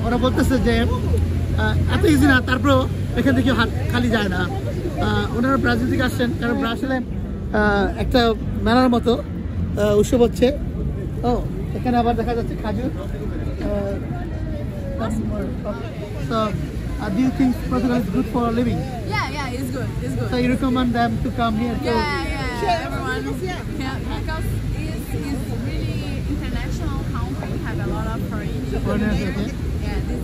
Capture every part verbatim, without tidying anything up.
ওরা বলতেছে যে এত ইজি না, তারপরেও এখান থেকে হাত খালি যায় না। ওনারা ব্রাজিল থেকে আসছেন, কারণ ব্রাজিলে একটা মেলার মতো উৎসব হচ্ছে। ও এখানে আবার দেখা যাচ্ছে খাজুর। So, uh, do you think Portugal is good for living? Yeah, yeah, it's good. It's good. So you recommend them to come here? Yeah, yeah, everyone. Yeah, because it's, it's really international country, have a lot of foreigners. Foreigners, okay. Yeah, this.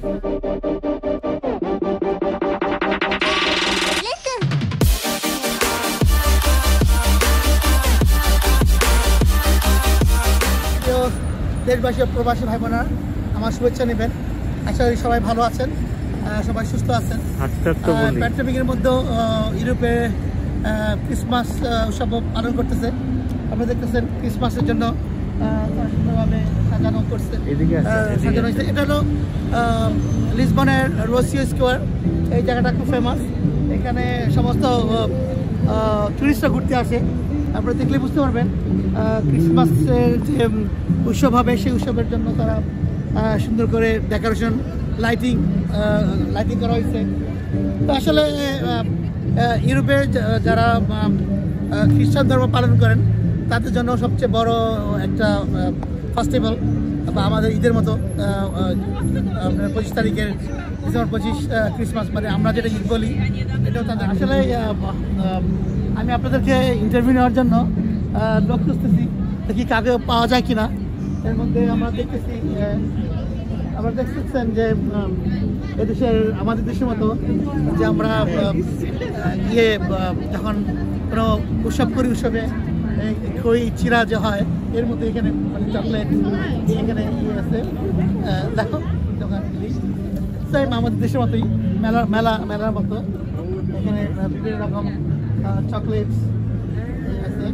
দেশবাসী ও প্রবাসী ভাই বোনেরা, আমার শুভেচ্ছা নেবেন। আশা করি সবাই ভালো আছেন, সবাই সুস্থ আছেন। প্যান্ডেমিকের মধ্যেও ইউরোপে ক্রিসমাস উৎসব পালন করতেছে। আপনারা দেখতেছেন ক্রিসমাসের জন্য সুন্দরভাবে সাজানো করছে, সাজানো হয়েছে। এটা হলো লিসবনের রোসিও স্কোয়ার। এই জায়গাটা খুব ফেমাস, এখানে সমস্ত টুরিস্টরা ঘুরতে আসে। আপনারা দেখলে বুঝতে পারবেন ক্রিসমাসের যে উৎসব হবে সেই উৎসবের জন্য তারা সুন্দর করে ডেকোরেশন, লাইটিং লাইটিং করা হয়েছে। তো আসলে ইউরোপে যারা খ্রিস্টান ধর্ম পালন করেন তাদের জন্য সবচেয়ে বড় একটা ফেস্টিভ্যাল, বা আমাদের ঈদের মতো পঁচিশ তারিখের ডিসেম্বর পঁচিশ ক্রিসমাস, মানে আমরা যেটা ঈদ বলি, এটাও তাদের। আসলে আমি আপনাদেরকে ইন্টারভিউ নেওয়ার জন্য লোক খুঁজতেছি, দেখি কাকে পাওয়া যায় কিনা। এর মধ্যে আমরা দেখতেছি, আমরা দেখতেছেন যে এদেশের আমাদের দেশের মতো যে আমরা ইয়ে যখন কোনো উৎসব করি, উৎসবে খই চিরা যে হয়, এর মধ্যে এখানে মানে চকলেট এখানে ইয়ে আছে, দেখো দোকান সেম আমাদের দেশের মতোই মেলা মেলা মেলার মতো। এখানে বিভিন্ন রকম চকলেটস আছে,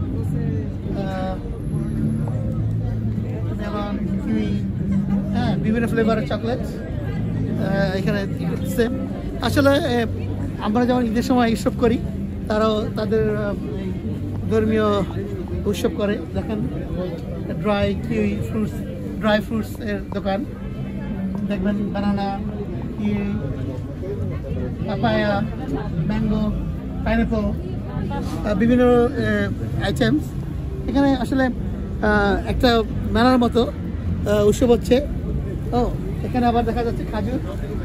মেলন, কিউই, হ্যাঁ বিভিন্ন ফ্লেভারের চকলেট এখানে দিচ্ছে। আসলে আমরা যেমন ঈদের সময় উৎসব করি, তারাও তাদের ধর্মীয় উৎসব করে। দেখেন dry kiwi fruits, dry fruits এর দোকান দেখবেন, banana, kiwi, papaya, mango, pineapple, বিভিন্ন আইটেমস। এখানে আসলে একটা মেলার মতো উৎসব হচ্ছে। ও এখানে আবার দেখা যাচ্ছে খাজুর,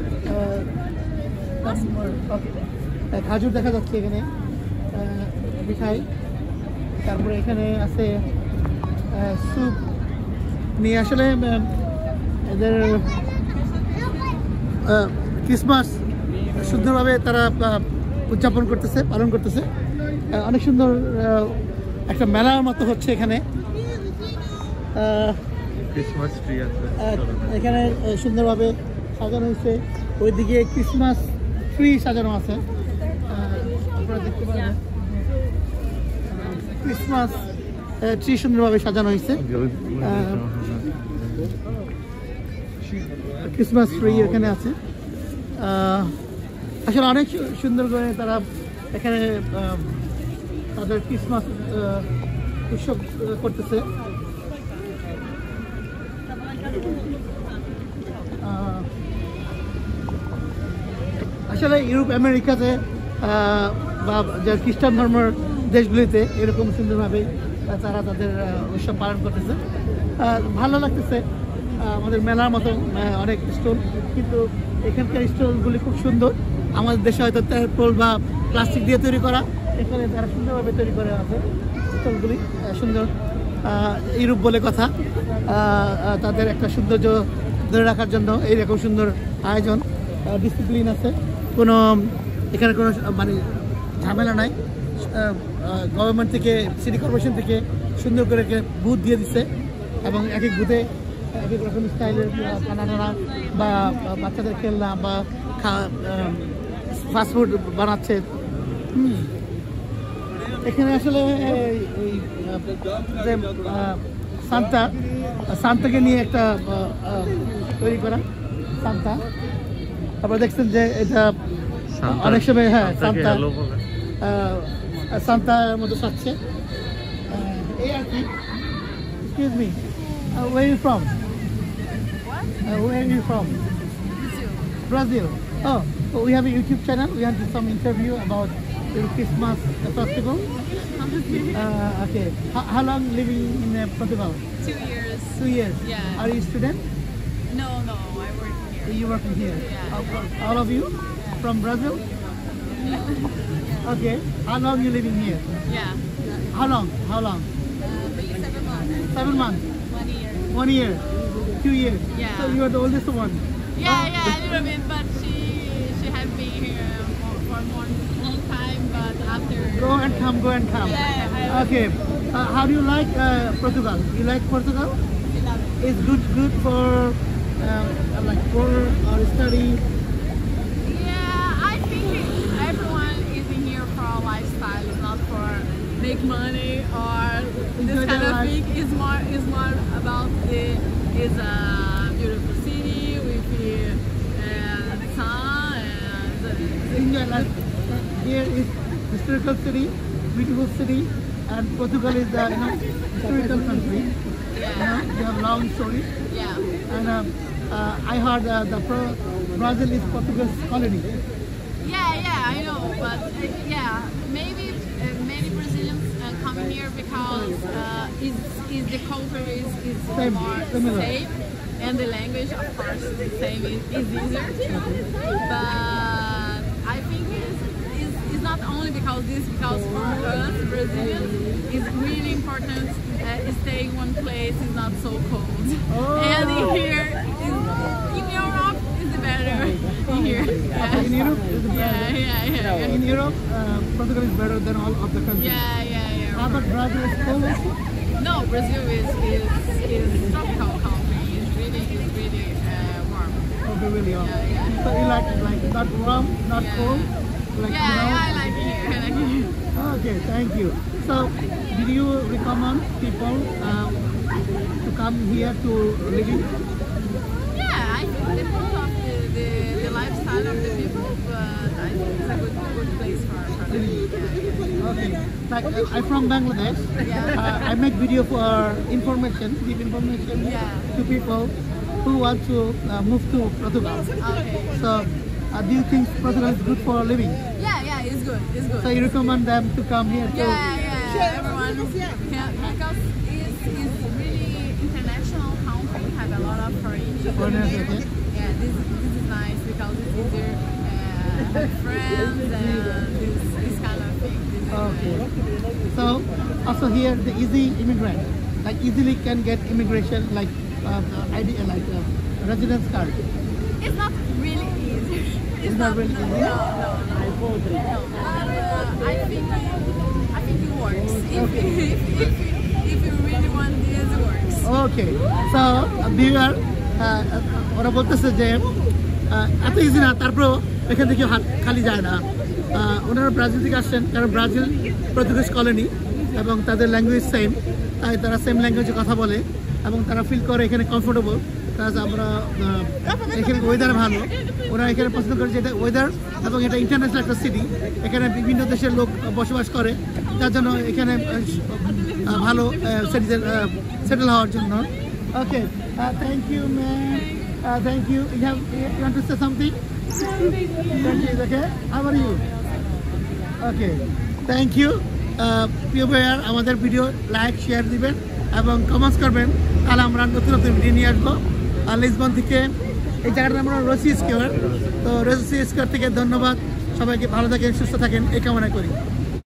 খাজুর দেখা যাচ্ছে এখানে, মিঠাই। তারপরে এখানে আছে স্যুপ নিয়ে। আসলে এদের ক্রিসমাস সুন্দরভাবে তারা উদযাপন করতেছে, পালন করতেছে। অনেক সুন্দর একটা মেলার মতো হচ্ছে এখানে। ক্রিসমাস ট্রি আছে এখানে সুন্দরভাবে সাজানো হয়েছে। ওইদিকে ক্রিসমাস ট্রি সাজানো আছে, আপনারা দেখতে পারেন ক্রিসমাস ট্রি সুন্দরভাবে সাজানো হয়েছে। ক্রিসমাস ট্রি এখানে আছে। আসলে অনেক সুন্দর করে তারা এখানে তাদের ক্রিসমাস উৎসব করতেছে। আসলে ইউরোপ আমেরিকাতে বা যে খ্রিস্টান ধর্মের দেশগুলিতে এরকম সুন্দরভাবে তারা তাদের উৎসব পালন করতেছে। ভালো লাগতেছে। আমাদের মেলার মতো অনেক স্টল, কিন্তু এখানকার স্টলগুলি খুব সুন্দর। আমাদের দেশে হয়তো তেরপল বা প্লাস্টিক দিয়ে তৈরি করা, এখানে তারা সুন্দরভাবে তৈরি করে আছে স্টলগুলি। সুন্দর ইউরোপ বলে কথা, তাদের একটা সৌন্দর্য ধরে রাখার জন্য এইরকম সুন্দর আয়োজন, ডিসিপ্লিন আছে। কোনো এখানে কোনো মানে ঝামেলা নাই। গভর্নমেন্ট থেকে, সিটি কর্পোরেশন থেকে সুন্দর করে বুথ দিয়ে দিচ্ছে, এবং এক এক বুথে এক এক রকম স্টাইলের খানা টানা বা বাচ্চাদের খেলনা বা ফাস্টফুড বানাচ্ছে। এখানে আসলে যে সান্তা সান্তাকে নিয়ে একটা তৈরি করা সান্তা, আপনারা দেখছেন যে এটা অনেক সময়, হ্যাঁ সান্তা সান্তার মধ্যে সাজছে এই আর কি। Excuse me, where are you from? What? Uh, where are you from? Brazil. Oh, so we have a YouTube channel. We have some interview about the Christmas festival. Uh, okay. How, how long living in uh, Portugal? Two years. Two years. Yeah. Are you a student? No, no, I work here. You working here? Yeah. All, all of you from Brazil? Okay. How long you living here? Yeah. How long? How long? Uh, maybe seven months. Seven months. One year. One year. Two years. Yeah. So you are the oldest one. Yeah, yeah, a little bit, but she she has been here for, for more long time, but after. Go and come. Go and come. Yeah, I Okay. Uh, how do you like uh, Portugal? You like Portugal? love it. It's good, good for uh, like work or study. Yeah, I think everyone is in here for a lifestyle, it's not for make money or this Enjoy kind their of life. thing. Is more is more about the is a beautiful city with the uh, sun and Enjoy life. Here is historical city, beautiful city, and Portugal is the you know historical country. You know, they have long stories. yeah. And uh, uh, I heard uh, the pro Brazil is Portugal's colony. Yeah, yeah, I know, but uh, yeah, maybe uh, many Brazilians uh, come here because uh, is is the culture is, is Same, more similar. safe, and the language, of course, the same is, is easier too. But I think it's, it's, it's not only because this, because for us Brazilians, it's really important uh, stay in one place, is not so cold, Oh. and in here is in Europe is better. In here, yeah. In Europe, is Yeah, better. yeah, yeah, yeah. In Europe, uh, Portugal is better than all of the countries. Yeah, yeah, yeah. How about Brazil is cold? No, Brazil is is is tropical country. It's really it's really uh, warm. Okay, really warm. Yeah, yeah. So you like like not warm, not Yeah. cold? Like, Yeah, you know? I like it here. I like it here. Okay, thank you. So, did you recommend people uh, to come here to live in? Yeah, I think it depends on the, the, the lifestyle of the people, but I think it's a good good place for for living. Yeah, yeah. Okay, like uh, I'm from Bangladesh. Yeah. Uh, I make video for information, give information Yeah. to people who want to uh, move to Portugal. Okay. So, uh, do you think Portugal is good for living? Yeah, yeah, it's good. It's good. So you recommend them to come here to? Yeah, yeah, everyone. Yeah, because it's, it's really international country, have a lot of foreigners Foreigners, here. okay. Yeah, this, this is nice because it's easier uh, have friends and this, this kind of thing. This is Okay. nice. So also here the easy immigrant, like easily can get immigration like uh, I D, uh, like uh, residence card. It's not really easy. It's, It's not really no, easy? No, no, no. no. But uh, I think I think it works. If, Okay. if, if, if you really want this, it works. Okay. So viewer, uh, ওরা বলতেছে যে uh, এত easy না, তারপরেও এখান থেকে হাত খালি যায় না। আহ, ওনারা ব্রাজিল থেকে আসছেন, কারণ ব্রাজিল পর্তুগিজ কলোনি এবং তাদের ল্যাঙ্গুয়েজ সেম, তাই তারা সেম ল্যাঙ্গুয়েজে কথা বলে এবং তারা ফিল করে এখানে কমফোর্টেবল। প্লাস আমরা আহ, এখানে ওয়েদার ভালো, ওরা এখানে পছন্দ করে যেটা ওয়েদার, এবং এটা ইন্টারন্যাশনাল একটা সিটি, এখানে বিভিন্ন দেশের লোক বসবাস করে, যার জন্য এখানে আহ, ভালো সিটিজেন সেটেল হওয়ার জন্য। Okay, thank you ma'am, thank you. You have you want to say something? Thank you. Okay, how are you? Okay, thank you. প্রিয় ভাইয়ার আমাদের ভিডিও লাইক শেয়ার দিবেন এবং কমেন্টস করবেন, তাহলে আমরা নতুন নতুন ভিডিও নিয়ে আসবো। আর লিসবন থেকে এই জায়গাটার আমরা রসি স্কোয়ার, তো রসি স্কোয়ার থেকে ধন্যবাদ সবাইকে, ভালো থাকেন সুস্থ থাকেন এই কামনা করি।